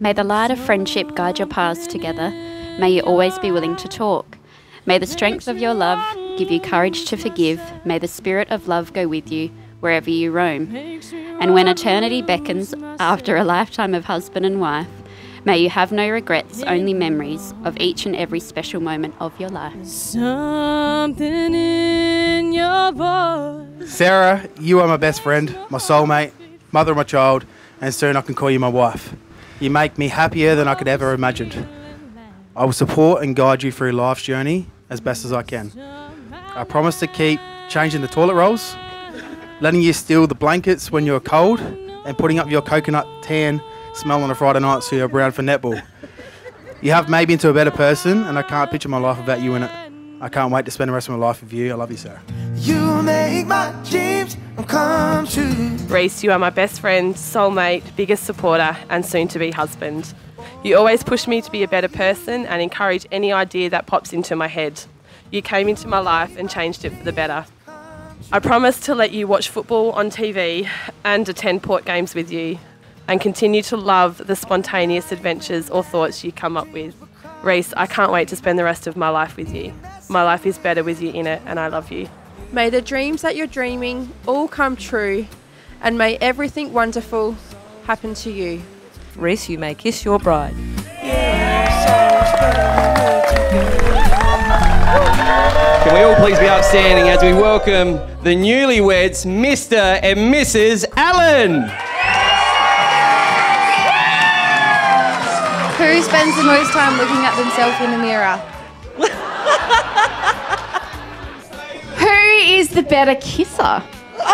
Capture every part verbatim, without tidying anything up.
May the light of friendship guide your paths together. May you always be willing to talk. May the strength of your love give you courage to forgive. May the spirit of love go with you wherever you roam. And when eternity beckons after a lifetime of husband and wife, may you have no regrets, only memories of each and every special moment of your life. Something in your voice. Sarah, you are my best friend, my soulmate, mother of my child, and soon I can call you my wife. You make me happier than I could ever imagined. I will support and guide you through life's journey as best as I can. I promise to keep changing the toilet rolls, letting you steal the blankets when you're cold, and putting up your coconut tan smell on a Friday night so you're brown for netball. You have made me into a better person, and I can't picture my life without you in it. I can't wait to spend the rest of my life with you. I love you, Sarah. You make my dreams come true. Reese, you are my best friend, soulmate, biggest supporter, and soon-to-be husband. You always push me to be a better person and encourage any idea that pops into my head. You came into my life and changed it for the better. I promise to let you watch football on T V and attend port games with you, and continue to love the spontaneous adventures or thoughts you come up with. Reese, I can't wait to spend the rest of my life with you. My life is better with you in it, and I love you. May the dreams that you're dreaming all come true, and may everything wonderful happen to you. Reese, you may kiss your bride. Can we all please be outstanding as we welcome the newlyweds, Mister and Missus Allen. Who spends the most time looking at themselves in the mirror? Who is the better kisser?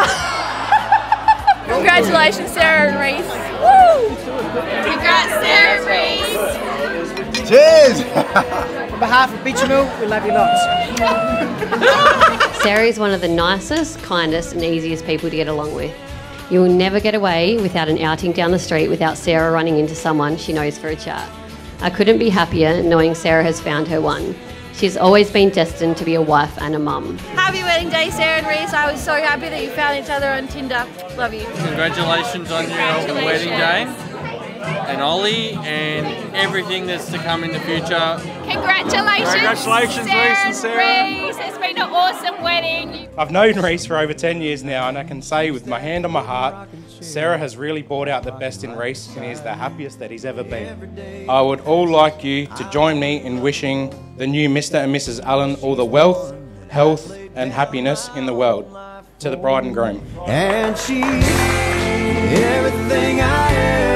Congratulations, Sarah and Reese. Woo! Congrats, Sarah and Reese. Cheers! On behalf of Beechamel, we love you lots. Sarah is one of the nicest, kindest and easiest people to get along with. You will never get away without an outing down the street without Sarah running into someone she knows for a chat. I couldn't be happier knowing Sarah has found her one. She's always been destined to be a wife and a mum. Happy wedding day, Sarah and Reese. I was so happy that you found each other on Tinder. Love you. Congratulations on your wedding day. And Ollie, and everything that's to come in the future. Congratulations, Congratulations Sarah Reese and Sarah. Reese. It's been an awesome wedding. I've known Reese for over ten years now, and I can say with my hand on my heart, Sarah has really brought out the best in Reese, and he's the happiest that he's ever been. I would all like you to join me in wishing the new Mister and Missus Allen all the wealth, health and happiness in the world. To the bride and groom. And she, everything I am.